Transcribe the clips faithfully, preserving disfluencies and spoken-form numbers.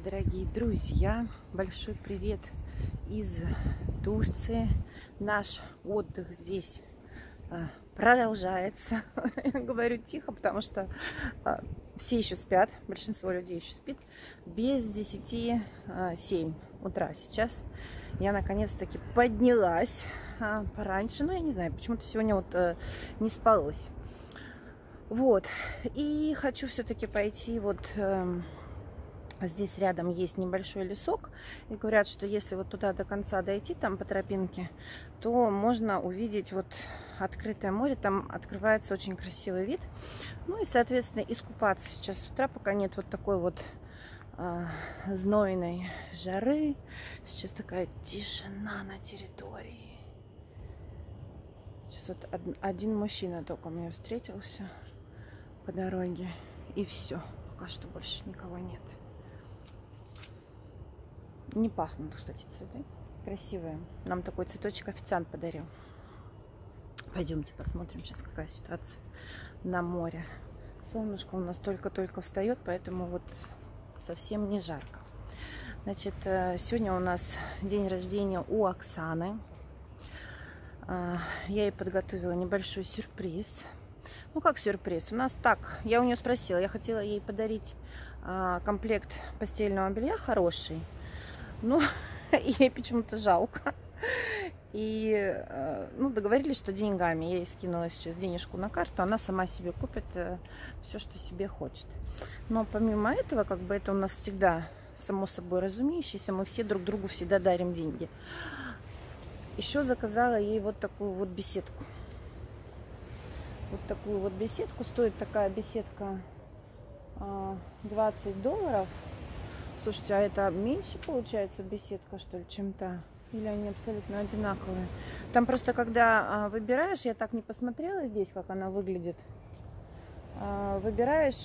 дорогие друзья! Большой привет из Турции. Наш отдых здесь а, продолжается. Я говорю тихо, потому что а, все еще спят, большинство людей еще спит. Без десяти семь утра сейчас я наконец-таки поднялась а, пораньше. Но я не знаю, почему-то сегодня вот а, не спалось. Вот. И хочу все-таки пойти вот... А, Здесь рядом есть небольшой лесок, и говорят, что если вот туда до конца дойти, там по тропинке, то можно увидеть вот открытое море, там открывается очень красивый вид. Ну и, соответственно, искупаться сейчас с утра, пока нет вот такой вот э, знойной жары. Сейчас такая тишина на территории. Сейчас вот один мужчина только мне встретился по дороге, и все, пока что больше никого нет. Не пахнут, кстати, цветы. Красивые. Нам такой цветочек официант подарил. Пойдемте посмотрим сейчас, какая ситуация на море. Солнышко у нас только-только встает, поэтому вот совсем не жарко. Значит, сегодня у нас день рождения у Оксаны. Я ей подготовила небольшой сюрприз. Ну, как сюрприз? У нас так, я у нее спросила, я хотела ей подарить комплект постельного белья хороший. Ну, ей почему-то жалко. И, ну, договорились, что деньгами. Я ей скинула сейчас денежку на карту. Она сама себе купит все, что себе хочет. Но помимо этого, как бы это у нас всегда само собой разумеющееся. Мы все друг другу всегда дарим деньги. Еще заказала ей вот такую вот беседку. Вот такую вот беседку. Стоит такая беседка двадцать долларов. Слушайте, а это меньше получается беседка, что ли, чем та? Или они абсолютно одинаковые? Там просто, когда а, выбираешь, я так не посмотрела здесь, как она выглядит. А, выбираешь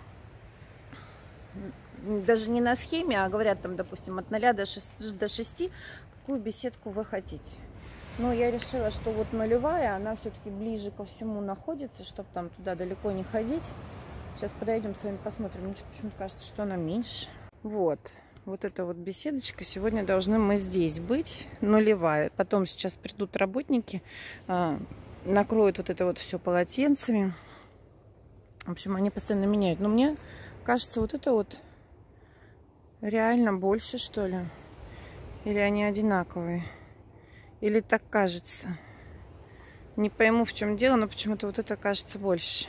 даже не на схеме, а говорят там, допустим, от ноля до шести, какую беседку вы хотите. Но я решила, что вот нулевая, она все-таки ближе ко всему находится, чтобы там туда далеко не ходить. Сейчас подойдем с вами посмотрим. Мне почему-то кажется, что она меньше. Вот, вот эта вот беседочка. Сегодня должны мы здесь быть, нулевая. Потом сейчас придут работники, а, накроют вот это вот все полотенцами. В общем, они постоянно меняют. Но мне кажется, вот это вот реально больше, что ли. Или они одинаковые. Или так кажется. Не пойму, в чем дело, но почему-то вот это кажется больше.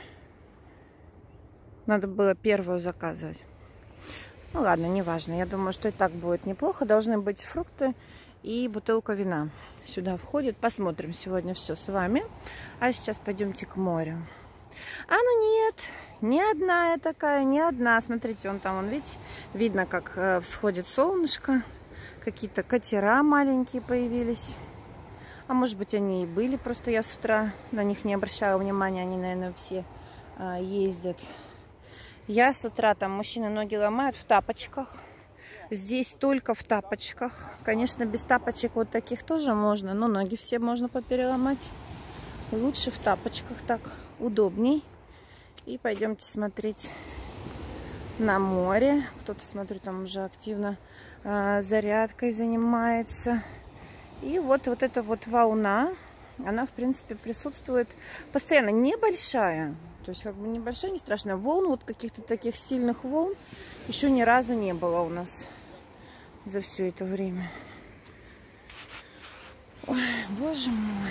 Надо было первую заказывать. Ну ладно, неважно. Я думаю, что и так будет неплохо. Должны быть фрукты и бутылка вина. Сюда входит. Посмотрим сегодня все с вами. А сейчас пойдемте к морю. А ну нет, не одна я такая, не одна. Смотрите, вон там, вон, видите, видно, как всходит солнышко. Какие-то катера маленькие появились. А может быть, они и были. Просто я с утра на них не обращала внимания. Они, наверное, все а, ездят. Я с утра, там мужчины ноги ломают в тапочках. Здесь только в тапочках. Конечно, без тапочек вот таких тоже можно, но ноги все можно попереломать. Лучше в тапочках, так удобней. И пойдемте смотреть на море. Кто-то, смотрю, там уже активно а, зарядкой занимается. И вот, вот эта вот волна, она, в принципе, присутствует постоянно. Небольшая. То есть, как бы небольшая, не страшная. Волн, вот каких-то таких сильных волн еще ни разу не было у нас за все это время. Ой, боже мой.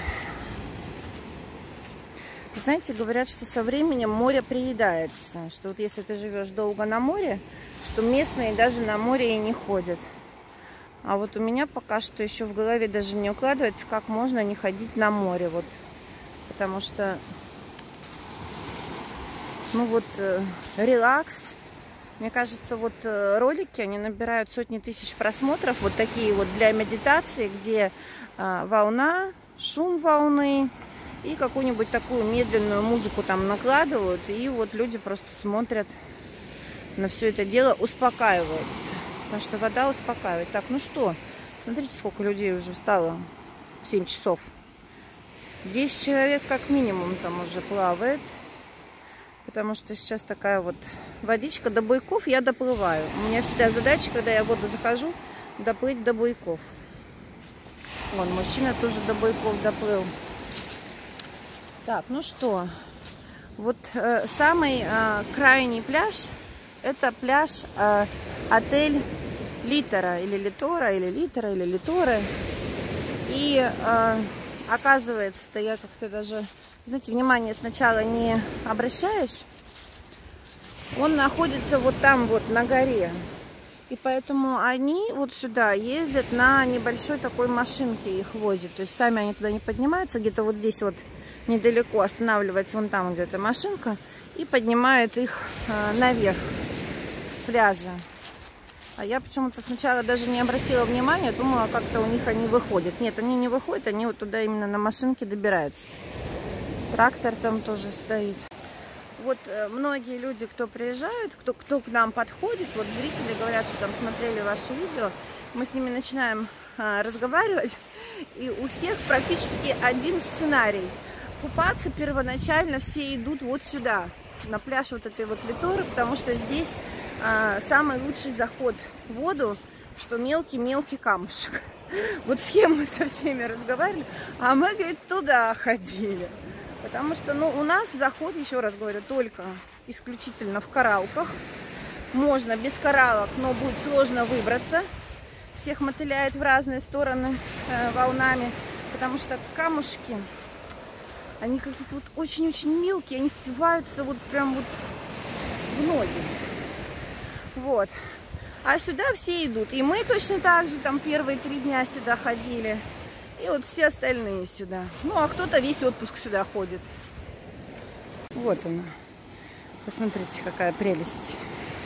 Знаете, говорят, что со временем море приедается. Что вот если ты живешь долго на море, что местные даже на море и не ходят. А вот у меня пока что еще в голове даже не укладывается, как можно не ходить на море. Вот. Потому что... Ну вот, э, релакс. Мне кажется, вот э, ролики, они набирают сотни тысяч просмотров. Вот такие вот для медитации, где э, волна, шум волны и какую-нибудь такую медленную музыку там накладывают. И вот люди просто смотрят на все это дело, успокаиваются. Потому что вода успокаивает. Так, ну что, смотрите, сколько людей уже встало в семь часов. десять человек как минимум там уже плавает. Потому что сейчас такая вот водичка. До буйков я доплываю. У меня всегда задача, когда я в воду захожу, доплыть до буйков. Вон, мужчина тоже до буйков доплыл. Так, ну что, вот э, самый э, крайний пляж, это пляж э, отель Литора, или Литора, или Литора, или Литоры. И э, оказывается-то я как-то даже, знаете, внимание сначала не обращаешь. Он находится вот там вот на горе. И поэтому они вот сюда ездят на небольшой такой машинке, их возят. То есть сами они туда не поднимаются, где-то вот здесь вот недалеко останавливается, вон там где-то машинка, и поднимает их э, наверх с пляжа. А я почему-то сначала даже не обратила внимания, думала, как-то у них они выходят. Нет, они не выходят, они вот туда именно на машинке добираются. Трактор там тоже стоит. Вот э, многие люди, кто приезжают, кто, кто к нам подходит, вот зрители говорят, что там смотрели ваши видео, мы с ними начинаем э, разговаривать, и у всех практически один сценарий. Купаться первоначально все идут вот сюда, на пляж вот этой вот Литоры, потому что здесь э, самый лучший заход в воду, что мелкий-мелкий камушек. Вот с кем мы со всеми разговаривали, а мы, говорит, туда ходили. Потому что, ну, у нас заход, еще раз говорю, только исключительно в кораллках. Можно без кораллов, но будет сложно выбраться. Всех мотыляет в разные стороны э, волнами. Потому что камушки, они какие-то вот очень-очень мелкие. Они впиваются вот прям вот в ноги. Вот. А сюда все идут. И мы точно так же там первые три дня сюда ходили. И вот все остальные сюда. Ну, а кто-то весь отпуск сюда ходит. Вот она. Посмотрите, какая прелесть.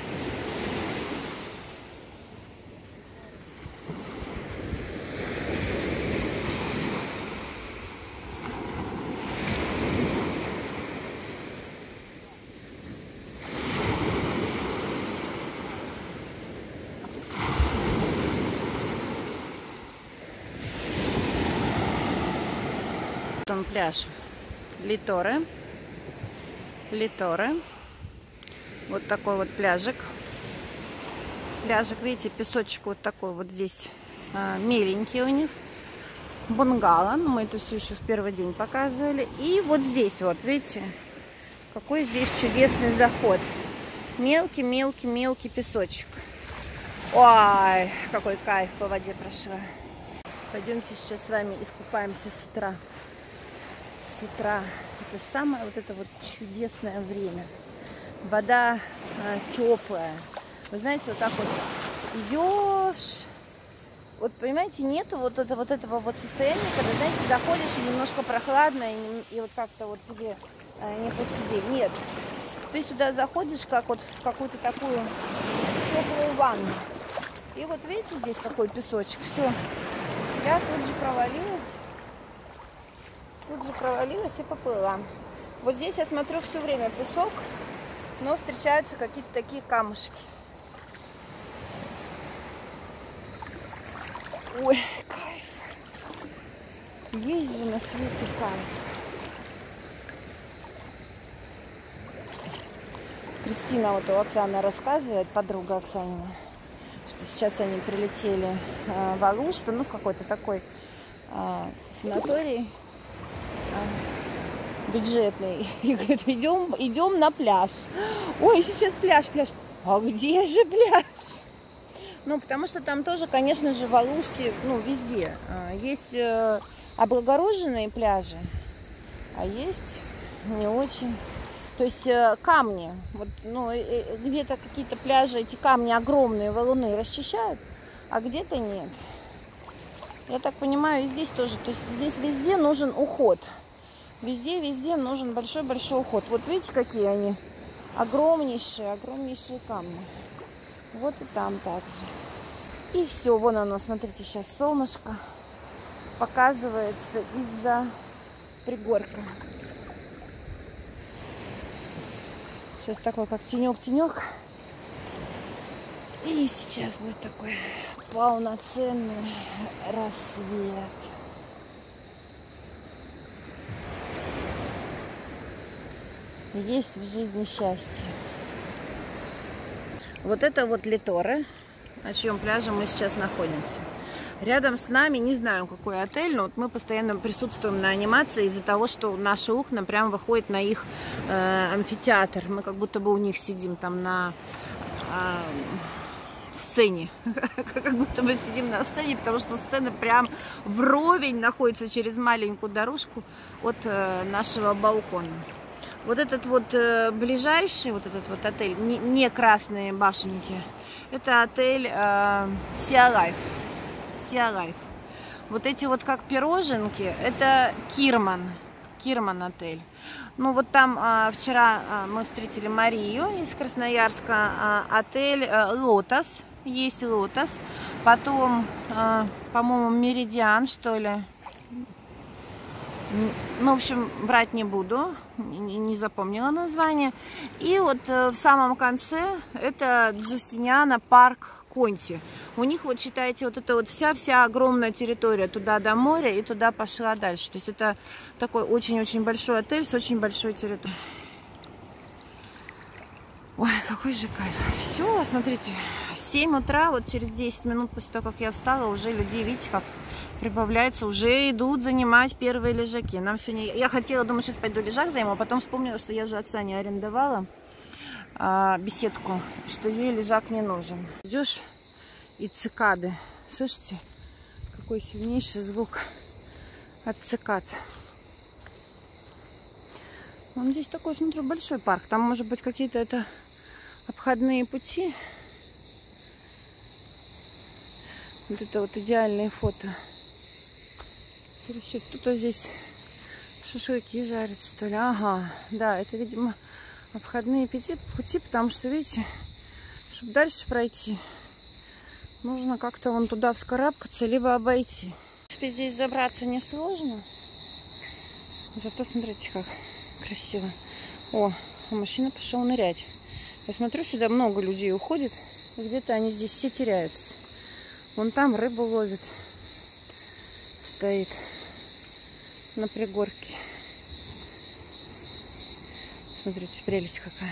Там пляж Литоры. Литоры. Вот такой вот пляжик. Пляжик, видите, песочек вот такой вот здесь а, меленький у них. Бунгало. Ну, мы это все еще в первый день показывали. И вот здесь вот, видите, какой здесь чудесный заход. Мелкий-мелкий-мелкий песочек. Ой, какой кайф по воде прошла. Пойдемте сейчас с вами искупаемся с утра. С утра. Это самое вот это вот чудесное время. Вода э, теплая. Вы знаете, вот так вот идешь. Вот понимаете, нету вот, это, вот этого вот состояния, когда, знаете, заходишь и немножко прохладно, и, и вот как-то вот тебе э, не по себе. Нет. Ты сюда заходишь, как вот в какую-то такую теплую ванну. И вот видите, здесь какой песочек. Все. Я тут же провалилась. Тут же провалилась и поплыла. Вот здесь я смотрю все время песок, но встречаются какие-то такие камушки. Ой, кайф. Есть же на свете кайф. Кристина вот у Оксаны рассказывает, подруга Оксанина, что сейчас они прилетели э, в Алушта, ну в какой-то такой э, санаторий. Бюджетный. И говорит, идем, идем на пляж. Ой, сейчас пляж, пляж. А где же пляж? Ну, потому что там тоже, конечно же, в Алуште, ну, везде есть облагороженные пляжи, а есть не очень. То есть камни. Вот, ну, где-то какие-то пляжи, эти камни огромные, валуны расчищают, а где-то нет. Я так понимаю, и здесь тоже. То есть здесь везде нужен уход. Везде-везде нужен большой-большой уход. Вот видите, какие они огромнейшие, огромнейшие камни. Вот и там также. И все, вон оно, смотрите, сейчас солнышко показывается из-за пригорка. Сейчас такой, как тенек-тенек. И сейчас будет такой полноценный рассвет. есть в жизни счастье. Вот это вот Литоре, на чьем пляже мы сейчас находимся. Рядом с нами, не знаю, какой отель, но вот мы постоянно присутствуем на анимации из-за того, что наши окна прям выходят на их э, амфитеатр. Мы как будто бы у них сидим там на э, сцене. Как будто мы сидим на сцене, потому что сцена прям вровень находится через маленькую дорожку от э, нашего балкона. Вот этот вот э, ближайший, вот этот вот отель, не, не красные башенки, это отель э, Sea Life. Sea Life. Вот эти вот как пироженки, это Кирман. Кирман отель. Ну вот там а, вчера а, мы встретили Марию из Красноярска. А, отель а, Лотос. Есть Лотос. Потом, а, по-моему, Меридиан, что ли. Ну, в общем, врать не буду. Не, не запомнила название. И вот а, в самом конце это Джустиниана парк Конти. У них, вот считайте, вот это вот вся-вся огромная территория туда до моря и туда пошла дальше. То есть это такой очень-очень большой отель с очень большой территорией. Ой, какой же кайф. Все, смотрите, семь утра, вот через десять минут после того, как я встала, уже людей, видите, как прибавляется, уже идут занимать первые лежаки. Нам сегодня... Я хотела, думаю, сейчас пойду лежак займу, а потом вспомнила, что я же Оксане арендовала беседку, что ей лежак не нужен. Идешь, и цикады. Слышите, какой сильнейший звук от цикад. Вон здесь такой, смотрю, большой парк. Там, может быть, какие-то это обходные пути. Вот это вот идеальные фото. Кто-то здесь шашлыки жарит, что ли. Ага, да, это, видимо, обходные пути, пути, потому что, видите, чтобы дальше пройти, нужно как-то вон туда вскарабкаться, либо обойти. В принципе, здесь забраться несложно. Зато смотрите, как красиво. О, мужчина пошел нырять. Я смотрю, сюда много людей уходит. И где-то они здесь все теряются. Вон там рыбу ловит. Стоит на пригорке. Смотрите, прелесть какая.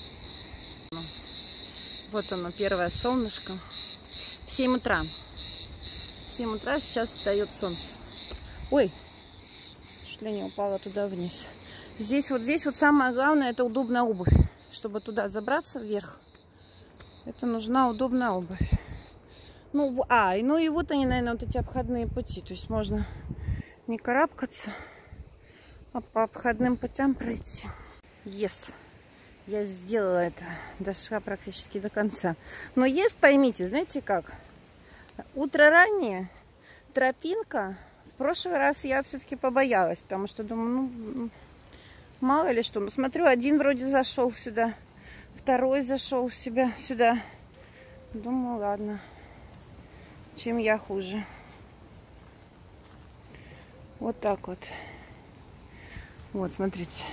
Вот оно, первое солнышко. В семь утра. В семь утра сейчас встает солнце. Ой, чуть ли не упала туда вниз. Здесь вот, здесь вот самое главное, это удобная обувь. Чтобы туда забраться вверх, это нужна удобная обувь. Ну, а, ну и вот они, наверное, вот эти обходные пути. То есть можно не карабкаться, а по обходным путям пройти. Yes. Я сделала это. Дошла практически до конца. Но yes, поймите, знаете как? Утро раннее, тропинка. В прошлый раз я все-таки побоялась, потому что думаю, ну, мало ли что. Ну, смотрю, один вроде зашел сюда, второй зашел себя сюда. Думаю, ладно, чем я хуже. Вот так вот. Вот, смотрите.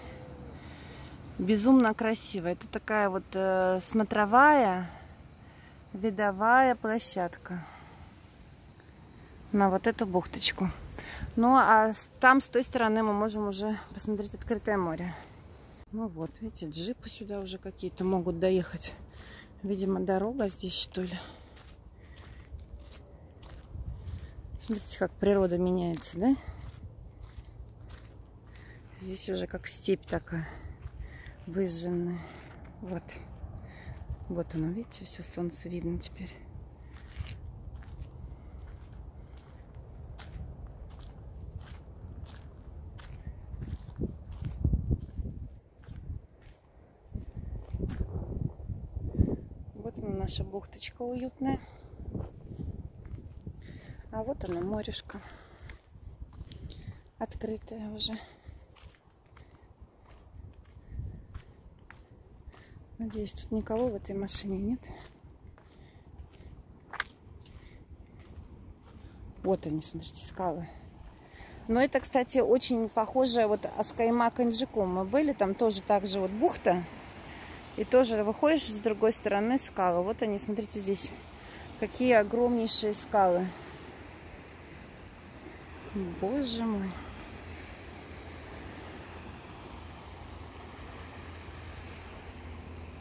Безумно красиво. Это такая вот э, смотровая, видовая площадка на вот эту бухточку. Ну, а там, с той стороны, мы можем уже посмотреть открытое море. Ну вот, видите, джипы сюда уже какие-то могут доехать. Видимо, дорога здесь, что ли. Смотрите, как природа меняется, да? Здесь уже как степь такая. Выжженная. Вот. Вот оно, видите, все солнце видно теперь. Вот она, наша бухточка уютная. А вот она, морешко. Открытая уже. Надеюсь, тут никого в этой машине нет. Вот они, смотрите, скалы. Но это, кстати, очень похоже вот Аскайма-Канджиком. Мы были, там тоже так же вот бухта. И тоже выходишь с другой стороны скалы. Вот они, смотрите, здесь какие огромнейшие скалы. Боже мой.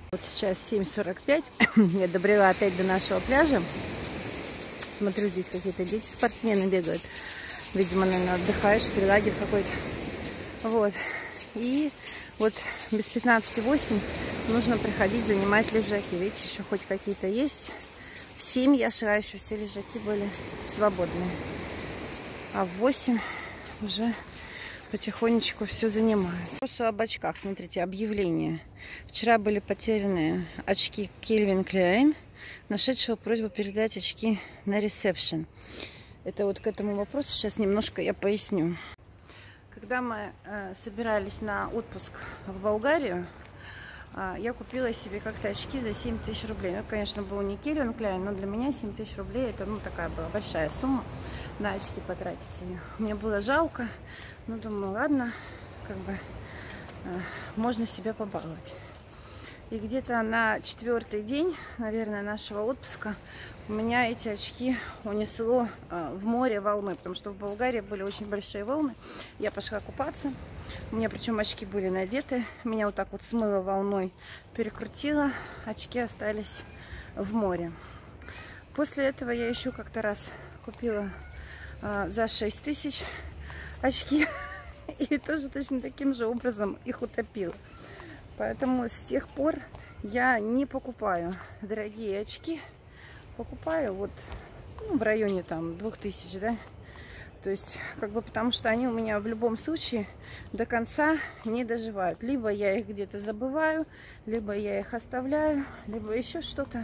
Вот сейчас семь сорок пять. Я добрела опять до нашего пляжа. Смотрю, здесь какие-то дети-спортсмены бегают. Видимо, наверное, отдыхают, что ли, лагерь какой-то. Вот. И вот без пятнадцати восемь нужно приходить занимать лежаки. Видите, еще хоть какие-то есть. В семь я шла, еще все лежаки были свободные. А в восемь уже потихонечку все занимают. Просто об очках. Смотрите, объявление. Вчера были потеряны очки Кельвин Кляйн, нашедшего просьбу передать очки на ресепшн. Это вот к этому вопросу сейчас немножко я поясню. Когда мы э, собирались на отпуск в Болгарию, э, я купила себе как-то очки за семь тысяч рублей. Ну, конечно, был не Кельвин Кляйн, но для меня семь тысяч рублей это, ну, такая была большая сумма на очки потратить. Мне было жалко. Ну, думаю, ладно, как бы э, можно себя побаловать. И где-то на четвертый день, наверное, нашего отпуска у меня эти очки унесло э, в море волной, потому что в Болгарии были очень большие волны. Я пошла купаться, у меня причем очки были надеты, меня вот так вот смыло волной, перекрутило, очки остались в море. После этого я еще как-то раз купила э, за шесть тысяч очки и тоже точно таким же образом их утопила. Поэтому с тех пор я не покупаю дорогие очки, покупаю вот, ну, в районе там двух тысяч, да, то есть как бы потому что они у меня в любом случае до конца не доживают. Либо я их где-то забываю, либо я их оставляю, либо еще что-то,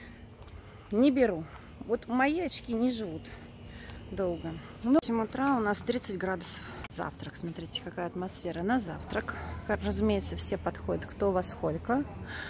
не беру. Вот мои очки не живут долго. Ну, в семь утра у нас тридцать градусов. Завтрак, смотрите, какая атмосфера на завтрак. Разумеется, все подходят кто во сколько.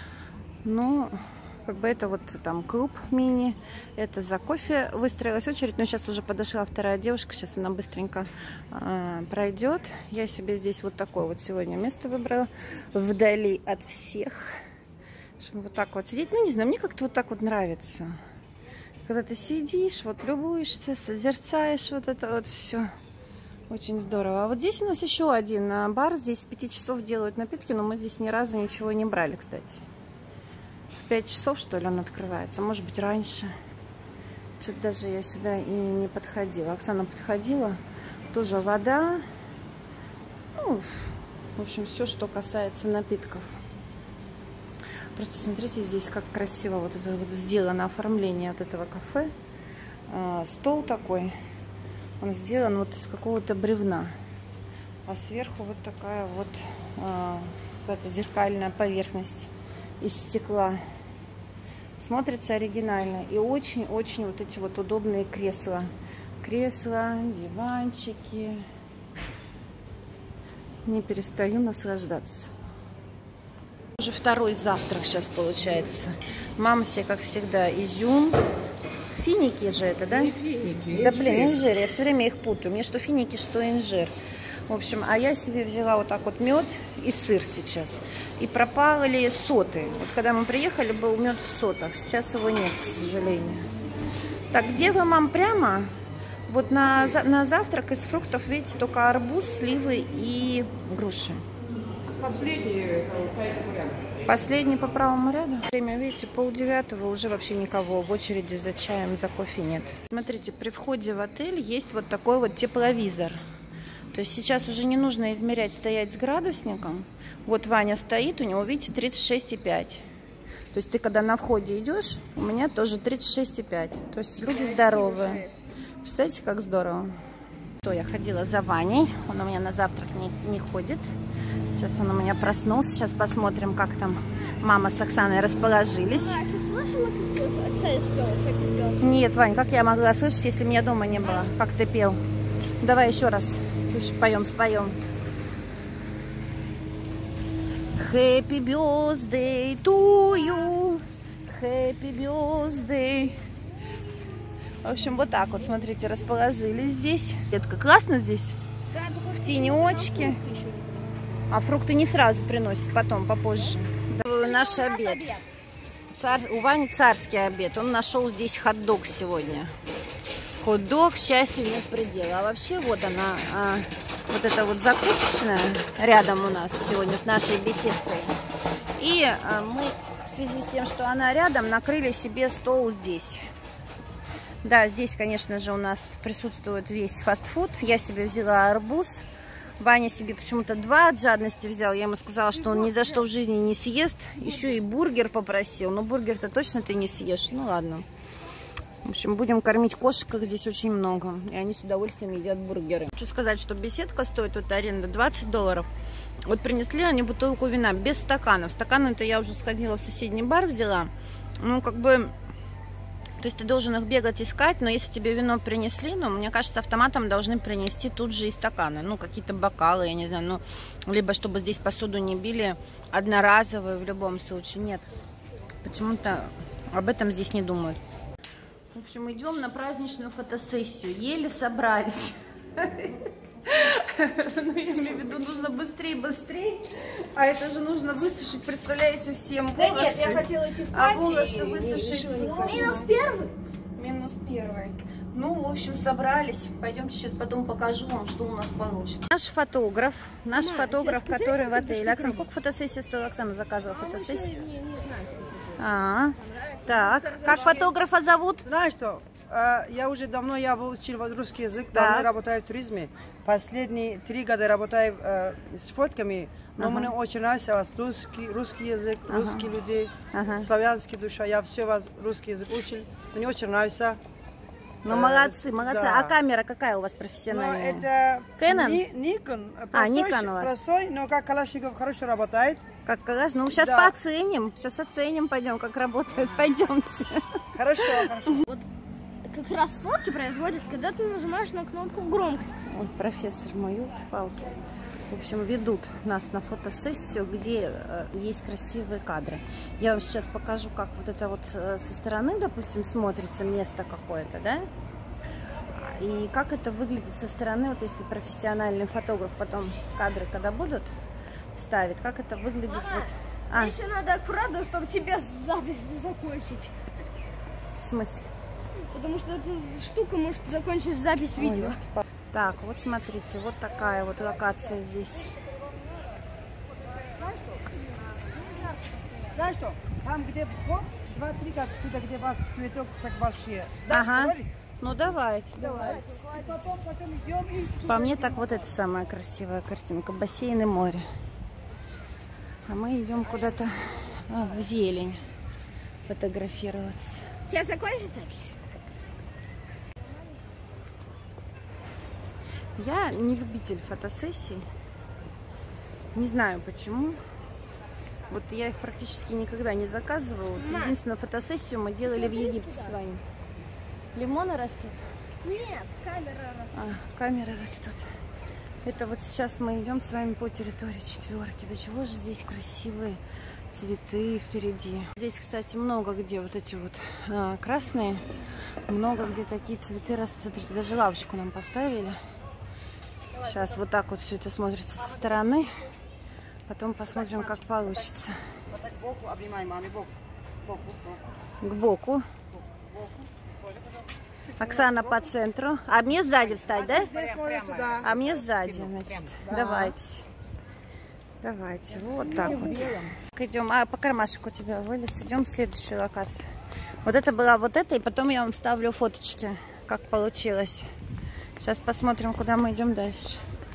Ну, как бы это вот там клуб мини. Это за кофе выстроилась очередь. Но сейчас уже подошла вторая девушка. Сейчас она быстренько э, пройдет. Я себе здесь вот такое вот сегодня место выбрала. Вдали от всех. Чтобы вот так вот сидеть. Ну, не знаю, мне как-то вот так вот нравится. Когда ты сидишь, вот любуешься, созерцаешь вот это вот все. Очень здорово. А вот здесь у нас еще один бар. Здесь с пяти часов делают напитки, но мы здесь ни разу ничего не брали, кстати. В пять часов, что ли, он открывается. Может быть, раньше. Что-то даже я сюда и не подходила. Оксана подходила. Тоже вода. Ну, в общем, все, что касается напитков. Просто смотрите, здесь как красиво вот это вот сделано оформление вот этого кафе. А, стол такой, он сделан вот из какого-то бревна, а сверху вот такая вот а, какая-то зеркальная поверхность из стекла. Смотрится оригинально и очень-очень вот эти вот удобные кресла, кресла, диванчики. Не перестаю наслаждаться. Уже второй завтрак сейчас получается. Мама себе, как всегда, изюм. Финики же это, да? Не финики, да, блин, инжир. Я все время их путаю. Мне что финики, что инжир. В общем, а я себе взяла вот так вот мед и сыр сейчас. И пропали соты. Вот когда мы приехали, был мед в сотах. Сейчас его нет, к сожалению. Так, где вы, мам, прямо? Вот на, на завтрак из фруктов, видите, только арбуз, сливы и груши. Последний по этому ряду. Последний по правому ряду. Время, видите, полдевятого, уже вообще никого в очереди за чаем, за кофе нет. Смотрите, при входе в отель есть вот такой вот тепловизор. То есть сейчас уже не нужно измерять, стоять с градусником. Вот Ваня стоит, у него, видите, тридцать шесть и пять. То есть ты когда на входе идешь, у меня тоже тридцать шесть и пять. То есть люди здоровые. Представляете, как здорово. То я ходила за Ваней, он у меня на завтрак не, не ходит. Сейчас он у меня проснулся. Сейчас посмотрим, как там мама с Оксаной расположились. А, ты слышала, как Оксана спела Happy Birthday? Нет, Вань, как я могла слышать, если меня дома не было? Как ты пел? Давай еще раз. Поем, споем. Happy birthday to you. Happy birthday. В общем, вот так вот, смотрите, расположились здесь. Это классно здесь. Да, в тенечке. А фрукты не сразу приносят, потом, попозже. Да. Наш обед. обед. Цар... У Вани царский обед. Он нашел здесь хот-дог сегодня. Хот-дог, к счастью, нет предела. А вообще вот она, а, вот эта вот закусочная рядом у нас сегодня с нашей беседкой. И а, мы связи с тем, что она рядом, накрыли себе стол здесь. Да, здесь, конечно же, у нас присутствует весь фастфуд. Я себе взяла арбуз. Ваня себе почему-то два от жадности взял. Я ему сказала, что он ни за что в жизни не съест. Еще и бургер попросил. Но бургер-то точно ты не съешь. Ну ладно. В общем, будем кормить кошек, их здесь очень много. И они с удовольствием едят бургеры. Хочу сказать, что беседка стоит, тут аренда двадцать долларов. Вот принесли они бутылку вина без стаканов. Стаканы-то я уже сходила в соседний бар, взяла. Ну, как бы... То есть ты должен их бегать искать, но если тебе вино принесли, ну, мне кажется, автоматом должны принести тут же и стаканы. Ну, какие-то бокалы, я не знаю, ну, либо чтобы здесь посуду не били, одноразовые в любом случае. Нет, почему-то об этом здесь не думают. В общем, идем на праздничную фотосессию. Еле собрались. Ну, я имею в виду, нужно быстрее, быстрее. А это же нужно высушить, представляете, всем волосы. Да нет, я хотела идти в А пати волосы высушить сложно. Минус первый. Минус первый. Ну, в общем, собрались. Пойдемте сейчас потом покажу вам, что у нас получится. Наш фотограф, наш Мама, фотограф, сказать, который в как отеле. это Оксана, сколько фотосессия стоила? Оксана заказывала Мама фотосессию. Не, не знаю. А, так, как фотографа зовут? Знаешь что, э, я уже давно я выучил русский язык, Так. давно работаю в туризме. Последние три года работаю э, с фотками, но Ага. мне очень нравится вас русский, русский язык, Ага. русские люди, Ага. славянский душа. Я все вас русский язык учил, мне очень нравится. Ну, Э, молодцы, молодцы. да. А камера какая у вас Но профессиональная? это Canon? Ни- Nikon, А, простой, Nikon у вас. простой, но как Калашников хорошо работает. Как раз, ну сейчас Да. пооценим, сейчас оценим, пойдем, как работает, пойдемте. Хорошо, хорошо. Как раз фотки производят, когда ты нажимаешь на кнопку громкости. Вот профессор мой, елки-палки. В общем, ведут нас на фотосессию, где э, есть красивые кадры. Я вам сейчас покажу, как вот это вот э, со стороны, допустим, смотрится место какое-то, да? И как это выглядит со стороны, вот если профессиональный фотограф потом кадры, когда будут, ставит, как это выглядит вот... А, Еще надо аккуратно, чтобы тебе запись не закончить. в смысле? Потому что эта штука может закончить запись Ой, видео. ёлки-палки. Так, вот смотрите, вот такая вот локация здесь. Знаешь что, там где вход, два-три, как туда, где у вас цветок так большие. Да, Ага. договорились? Ну давайте, давайте. Потом, потом идем и... По мне так вот это самая красивая картинка. Бассейн и море. А мы идем куда-то а, в зелень фотографироваться. Сейчас закончится запись. Я не любитель фотосессий. Не знаю почему. Вот я их практически никогда не заказывала. Вот Мам. единственную фотосессию мы делали в Смотри Египте туда. с вами. Лимоны растут? Нет, камера раз. А, камеры растут. Это вот сейчас мы идем с вами по территории четверки. До чего же здесь красивые цветы впереди. Здесь, кстати, много где вот эти вот а, красные. Много где такие цветы растут. Смотрите, даже лавочку нам поставили. Сейчас вот так вот все это смотрится со стороны. Потом посмотрим, как получится. Вот так боку обнимай, маме, боку. Боку, боку. К боку. Оксана по центру. А мне сзади встать, да? Здесь можно сюда. А мне сзади, значит. Да. Давайте. Давайте. Вот так вот. Идем. А по кармашек у тебя вылез. Идем в следующую локацию. Вот это была вот эта, и потом я вам вставлю фоточки, как получилось. Сейчас посмотрим, куда мы идем дальше.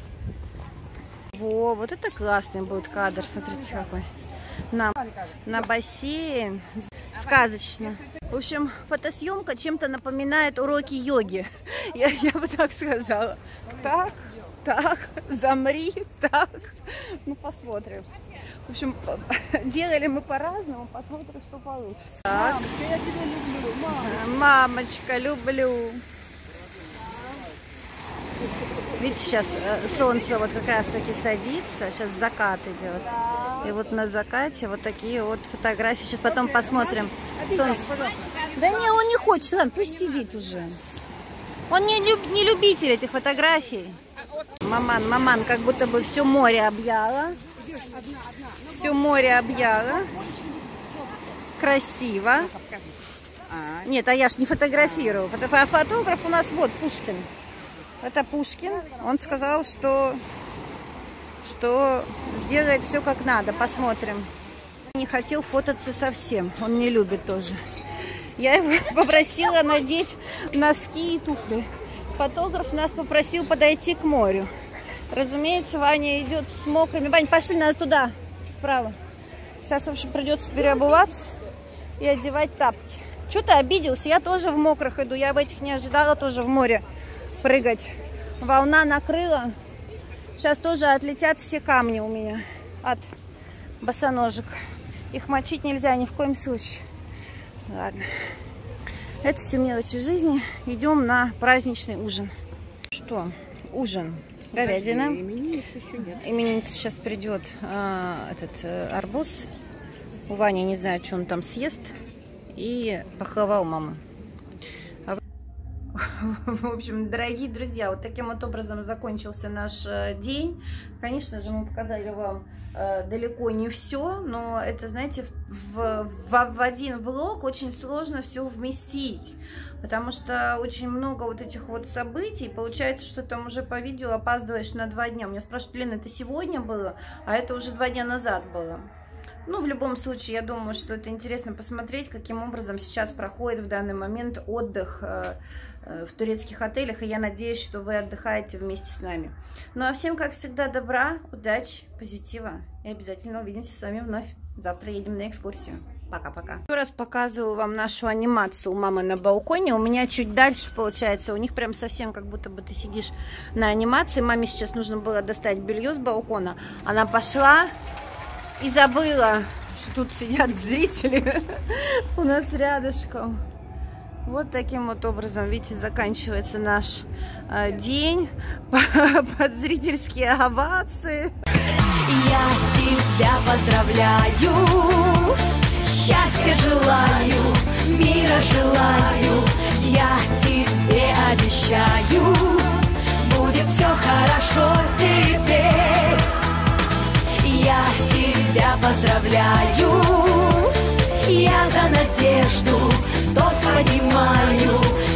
Во, вот это классный будет кадр. Смотрите, какой. На, на бассейн. Сказочно. В общем, фотосъемка чем-то напоминает уроки йоги. Я, я бы так сказала. Так, так, замри, так. Ну, посмотрим. В общем, делали мы по-разному. Посмотрим, что получится. Так. Мамочка, я тебя люблю, мама. Мамочка, люблю. Видите, сейчас солнце вот как раз таки садится. Сейчас закат идет. И вот на закате вот такие вот фотографии. Сейчас потом посмотрим. Солнце. Да не, он не хочет. Ладно, пусть сидит уже. Он не, люб, не любитель этих фотографий. Маман, маман, как будто бы все море объяло. Все море объяло. Красиво. Нет, а я ж не фотографирую. А фотограф у нас вот Пушкин. Это Пушкин. Он сказал, что, что сделает все как надо. Посмотрим. Не хотел фототься совсем, он не любит тоже. Я его попросила надеть носки и туфли. Фотограф нас попросил подойти к морю. Разумеется, Ваня идет с мокрыми. Вань, пошли нас туда, справа. Сейчас, в общем, придется переобуваться и одевать тапки. Что ты обиделся? Я тоже в мокрых иду. Я в этих не ожидала тоже в море прыгать. Волна накрыла. Сейчас тоже отлетят все камни у меня от босоножек. Их мочить нельзя ни в коем случае. Ладно. Это все мелочи жизни. Идем на праздничный ужин. Что? Ужин. Говядина. Именинниц еще нет. Именинница сейчас придет. А, этот а, арбуз. У Вани не знаю, что он там съест. И пахлава у мамы. В общем, дорогие друзья, вот таким вот образом закончился наш день. Конечно же, мы показали вам э, далеко не все, но это, знаете, в, в, в один влог очень сложно все вместить, потому что очень много вот этих вот событий. Получается, что там уже по видео опаздываешь на два дня. Меня спрашивают: Лена, это сегодня было, а это уже два дня назад было. Ну, в любом случае, я думаю, что это интересно посмотреть, каким образом сейчас проходит в данный момент отдых э, э, в турецких отелях, и я надеюсь, что вы отдыхаете вместе с нами. Ну, а всем, как всегда, добра, удачи, позитива, и обязательно увидимся с вами вновь. Завтра едем на экскурсию. Пока-пока. Еще раз показываю вам нашу анимацию у мамы на балконе. У меня чуть дальше получается. У них прям совсем как будто бы ты сидишь на анимации. Маме сейчас нужно было достать белье с балкона. Она пошла и забыла, что тут сидят зрители у нас рядышком. Вот таким вот образом, видите, заканчивается наш э, день под зрительские овации. Я тебя поздравляю, счастья желаю, мира желаю. Я тебе обещаю, будет все хорошо теперь. Я тебя поздравляю, я за надежду тост поднимаю.